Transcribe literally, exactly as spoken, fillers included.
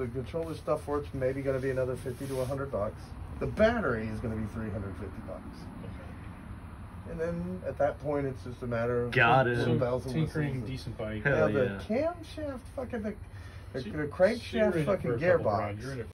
the controller stuff for it's maybe going to be another fifty to a hundred bucks. The battery is going to be three hundred fifty bucks. Okay. And then at that point, it's just a matter of got it. Some bells and Tinkering, whistles. decent bike. Yeah, yeah. the camshaft, fucking the, the, So, the crankshaft so fucking gearbox.